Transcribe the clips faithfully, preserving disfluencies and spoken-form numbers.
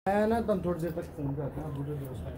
ना तुम थोड़ी देर तक फोन करते हैं बुरे दोस्त।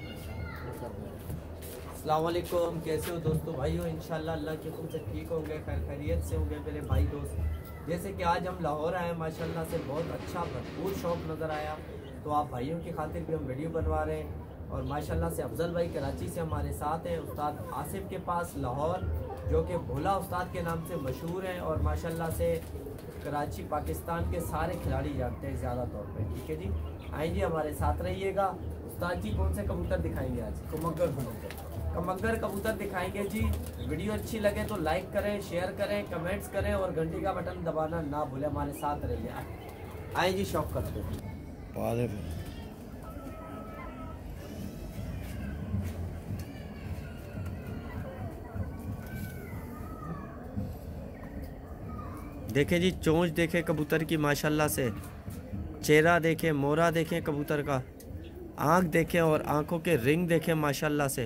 अस्सलाम वालेकुम, कैसे हो दोस्तों भाइयों। इंशाल्लाह अल्लाह के हुक्म से ठीक होंगे, खैर खैरियत से होंगे मेरे भाई दोस्त। जैसे कि आज हम लाहौर आए माशाल्लाह से, बहुत अच्छा भरपूर शौक नज़र आया, तो आप भाइयों की खातिर भी हम वीडियो बनवा रहे हैं। और माशाल्लाह से अफजल भाई कराची से हमारे साथ हैं, उस्ताद आसिफ के पास लाहौर, जो कि भोला उस्ताद के नाम से मशहूर हैं और माशाल्लाह से कराची पाकिस्तान के सारे खिलाड़ी जानते हैं ज़्यादा तौर पे। ठीक है जी, आइए हमारे साथ रहिएगा। उस्ताद जी कौन से कबूतर दिखाएंगे आज? कमगर कबूतर कमगर कबूतर दिखाएंगे जी। वीडियो अच्छी लगे तो लाइक करें, शेयर करें, कमेंट्स करें और घंटी का बटन दबाना ना भूलें। हमारे साथ रहिए, आइए जी, शौक करते हैं। देखें जी, चोंच देखें कबूतर की माशाल्लाह से, चेहरा देखें, मोरा देखें कबूतर का, आँख देखें और आँखों के रिंग देखें माशाल्लाह से।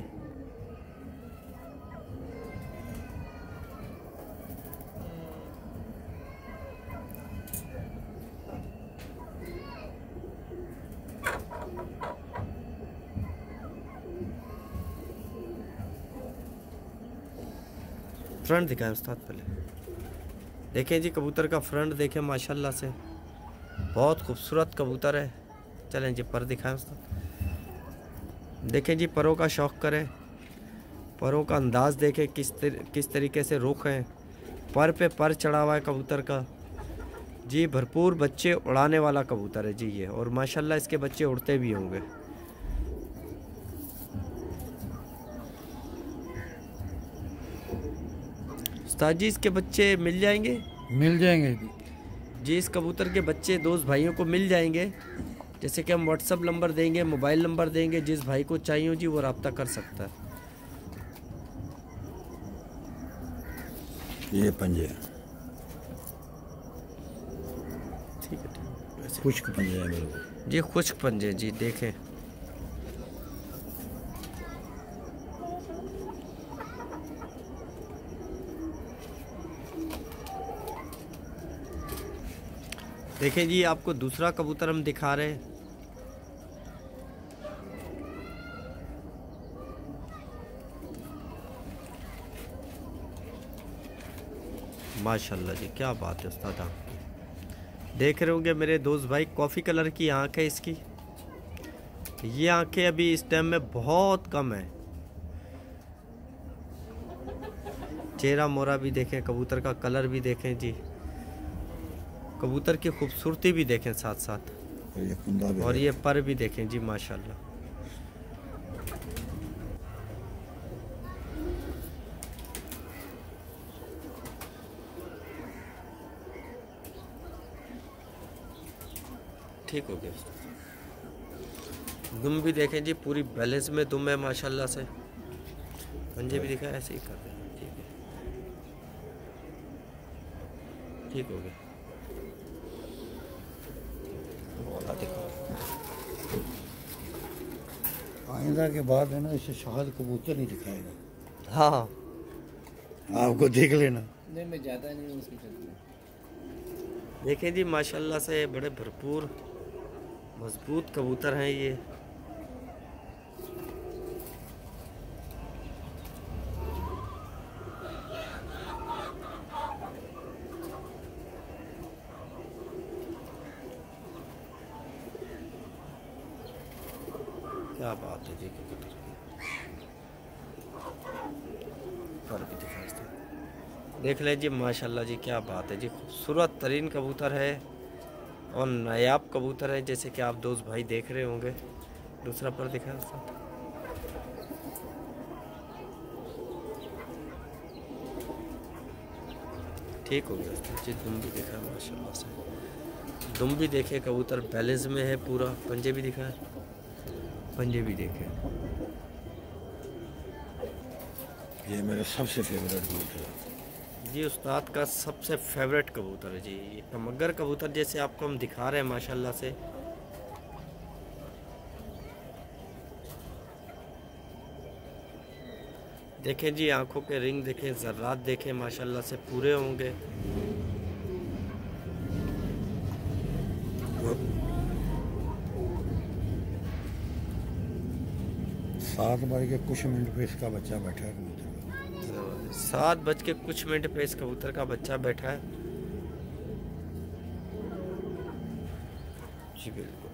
फ्रंट दिखाएं उस्ताद पहले। देखें जी कबूतर का फ्रंट देखें माशाल्लाह से, बहुत खूबसूरत कबूतर है। चलें जी पर दिखाएं उस्ताद। देखें जी परों का शौक़ करें, परों का अंदाज देखें किस तर, किस तरीके से रुख है, पर पे पर चढ़ा हुआ है कबूतर का जी। भरपूर बच्चे उड़ाने वाला कबूतर है जी ये, और माशाल्लाह इसके बच्चे उड़ते भी होंगे। उस्ताद जी इसके बच्चे मिल जाएंगे? मिल जाएंगे जी जी इस कबूतर के बच्चे दोस्त भाइयों को मिल जाएंगे। जैसे कि हम व्हाट्सअप नंबर देंगे, मोबाइल नंबर देंगे, जिस भाई को चाहिए हो जी वो रब्ता कर सकता है। ये पंजे ठीक है, ठीक है। खुश्क पंजे हैं मेरे को जी, खुश्क पंजे जी। देखें देखें जी, आपको दूसरा कबूतर हम दिखा रहे हैं। माशाल्लाह जी, क्या बात है उस्ताद। आप देख रहे होंगे मेरे दोस्त भाई, कॉफ़ी कलर की आंख है इसकी। ये आंखें अभी इस टाइम में बहुत कम है। चेहरा मोरा भी देखें, कबूतर का कलर भी देखें जी, कबूतर की खूबसूरती भी देखें साथ साथ, और ये पर भी देखें जी माशाल्लाह। ठीक हो गया। दुम भी देखें जी, पूरी बैलेंस में दुम है माशाल्लाह से। पंजे भी दिखा, ऐसे ही कर दें। ठीक है, ठीक हो गया। आइंदा के बाद है ना, इसे शायद कबूतर नहीं दिखाएगा। हाँ, आपको देख लेना। नहीं, मैं ज़्यादा नहीं उसकी चलती। देखें जी माशाल्लाह से, बड़े भरपूर मजबूत कबूतर हैं ये। क्या बात है जी कबूतर की, पर भी दिखा देख ले जी माशाल्लाह जी, क्या बात है जी। खूबसूरत तरीन कबूतर है और नायाब कबूतर है, जैसे कि आप दोस्त भाई देख रहे होंगे। दूसरा पर दिखा उसका। ठीक हो गया जी। दुम भी दिखा माशाल्लाह से, दुम भी देखे, कबूतर बैलेंस में है पूरा। पंजे भी दिखा, पंजे भी देखे। ये मेरा सबसे फेवरेट कबूतर है जी, उस्ताद का सबसे फेवरेट कबूतर है जी ये कमगर कबूतर, जैसे आपको हम दिखा रहे हैं माशाल्लाह से। देखें जी, आंखों के रिंग देखें, ज़र्रात देखें माशाल्लाह से पूरे होंगे। सात बज के कुछ मिनट पे इसका बच्चा बैठा है कबूतर। सात बज के कुछ मिनट पे इस कबूतर का बच्चा बैठा है। जी बिल्कुल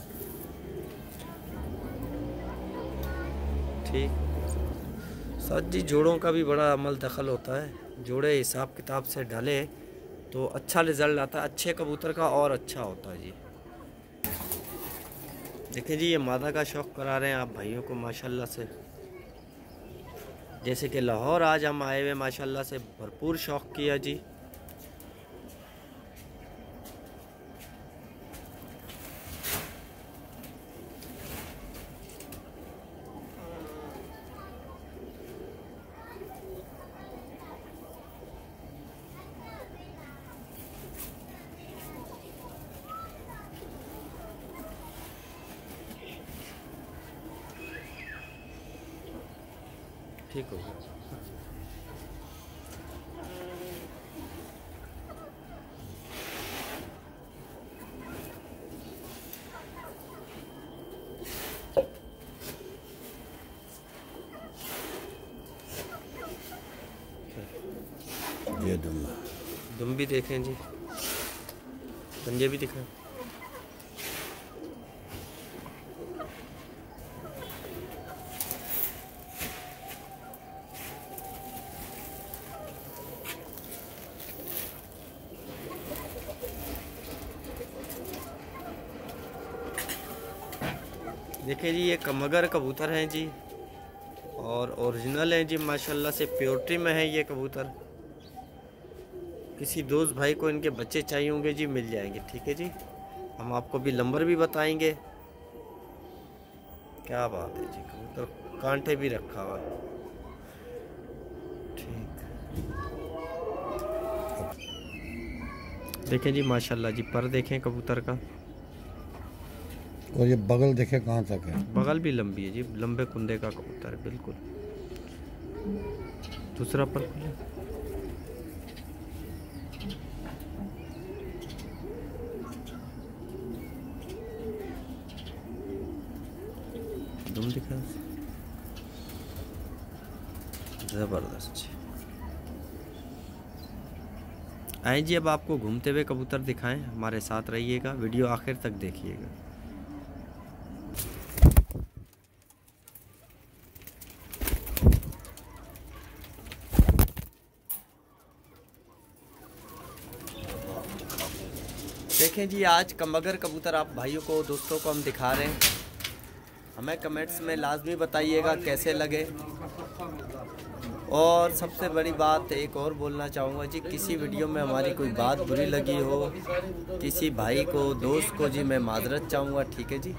ठीक। साथ जी जोड़ों का भी बड़ा अमल दखल होता है। जोड़े हिसाब किताब से ढले तो अच्छा रिज़ल्ट आता है अच्छे कबूतर का और अच्छा होता है जी। देखिए जी ये मादा का शौक़ करा रहे हैं आप भाइयों को माशाल्लाह से। जैसे कि लाहौर आज हम आए हुए माशाल्लाह से भरपूर शौक़ किया जी। ठीक हो गया। ये दुम दुम भी देखें जी, पंजे भी दिखाएं। देखिए जी ये कमगर कबूतर हैं जी और ओरिजिनल हैं जी माशाल्लाह से। प्योरिटी में है ये कबूतर। किसी दोस्त भाई को इनके बच्चे चाहिए होंगे जी मिल जाएंगे। ठीक है जी, हम आपको भी नंबर भी बताएंगे। क्या बात है जी, कबूतर कांटे भी रखा हुआ है। ठीक देखें जी माशाल्लाह जी, पर देखें कबूतर का। और ये बगल देखे कहाँ तक है। बगल भी लंबी है जी, लंबे कुंदे का कबूतर है बिल्कुल। दूसरा पर खुले, दुम दिखा जबरदस्त। आए जी अब आपको घूमते हुए कबूतर दिखाएं, हमारे साथ रहिएगा, वीडियो आखिर तक देखिएगा। देखें जी आज कमगर कबूतर आप भाइयों को दोस्तों को हम दिखा रहे हैं। हमें कमेंट्स में लाजमी बताइएगा कैसे लगे। और सबसे बड़ी बात एक और बोलना चाहूँगा जी, किसी वीडियो में हमारी कोई बात बुरी लगी हो किसी भाई को दोस्त को जी मैं माजरत चाहूँगा। ठीक है जी।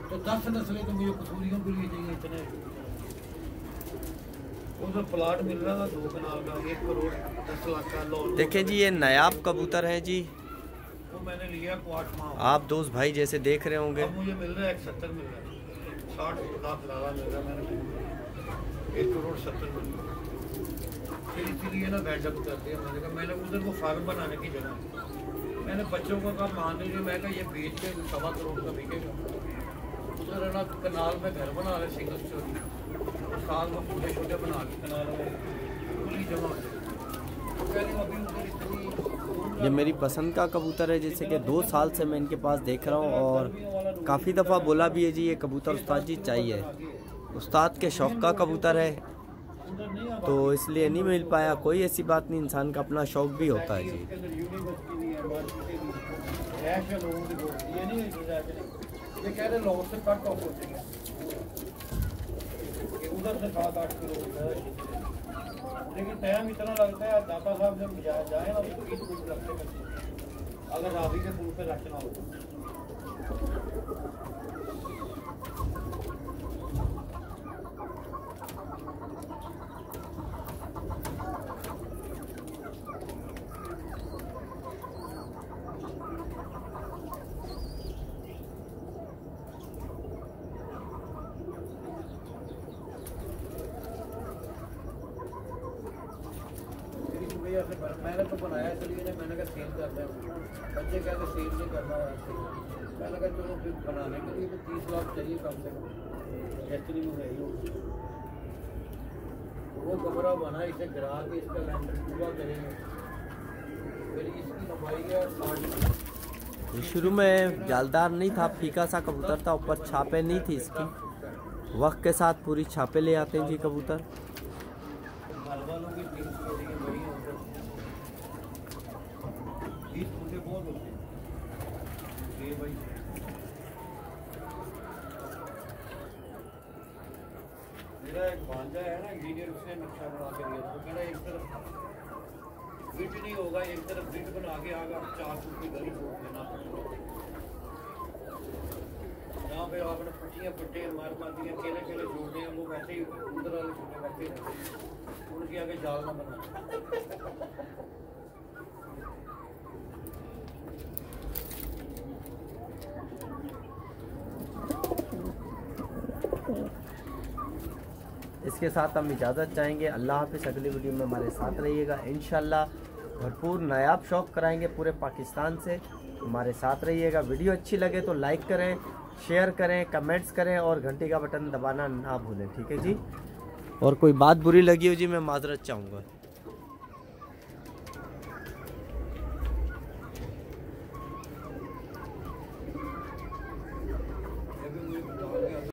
प्लाट मिल रहा था दो कनाल का, एक करोड़ दस लाख का लोन। देखें जी ये नायाब कबूतर हैं जी, वो मैंने लिया क्वार्ट माह। आप दोस्त भाई जैसे देख रहे होंगे। अब मुझे मिल रहा है एक सत्तर मिल रहा है, साठ लाख लाला मिल रहा है मैंने, एक करोड़ सत्तर मिल रहा है। फिर इसीलिए ना बैठक कर दिया मैंने कहा, मैंने उधर को फार्म बनाने की जगह मैंने बच्चों को कहा मान लीजिए, मैं कहा ये बेच के सवा करोड़ का बिकेगा। उधर है ना कनाल में घर बना रहे सिंगल स्टोरी, साल में छोटे छोटे बना के कनाल में पूरी जमा हो जाए। अभी उधर इतनी ये मेरी पसंद का कबूतर है, जैसे कि दो साल से मैं इनके पास देख रहा हूँ और काफ़ी दफ़ा बोला भी है जी ये कबूतर उस्ताद जी चाहिए। उस्ताद के शौक़ का कबूतर है तो इसलिए नहीं मिल पाया। कोई ऐसी बात नहीं, इंसान का अपना शौक़ भी होता है जी। लेकिन टाइम इतना लगता है, दाता साहब जब जाए ना तो बीस कुछ लगते हैं अगर रावी के पुल पे रखना हो। मैंने तो बनाया इसलिए मैंने कहा सेल करना है, बच्चे कहते सेल नहीं करना है। मैंने कहा चलो फिर बनाने के लिए तो तीस लाख चाहिए कम से कम, एचडी में है ही। वो कमरा बना, इसे गिरा के इसका लेंटर पूरा करेंगे। फिर इसकी लंबाई है साठ। ये शुरू में जालदार नहीं था, फीका सा कबूतर था, ऊपर छापे नहीं थी इसकी। वक्त के साथ पूरी छापे ले आते हैं जी कबूतर। घर वालों की टीम छोटी है, बड़ी है उधर। बीस फुटे बहुत होते हैं ये भाई। मेरा एक भांजा है ना इंजीनियर, उसने नक्शा बना के दिया था। कहना एक तरफ बिट नहीं होगा, एक तरफ बिट बना के आगे चार फुट की गली छोड़ देना। जहाँ पे आपने पट्टियाँ पट्टे मार मार दिए, केले केले जोड़ने हैं, वो वैसे ही उधर वाले छोटे बैठे रहते, उनके आगे जाल ना बना। इसके साथ हम इजाज़त चाहेंगे। अल्लाह हाफ़िज़। अगली वीडियो में हमारे साथ रहिएगा इंशाल्लाह। भरपूर नायाब शौक कराएंगे पूरे पाकिस्तान से, हमारे साथ रहिएगा। वीडियो अच्छी लगे तो लाइक करें, शेयर करें, कमेंट्स करें और घंटी का बटन दबाना ना भूलें, ठीक है जी। और कोई बात बुरी लगी हो जी, मैं माजरत चाहूँगा।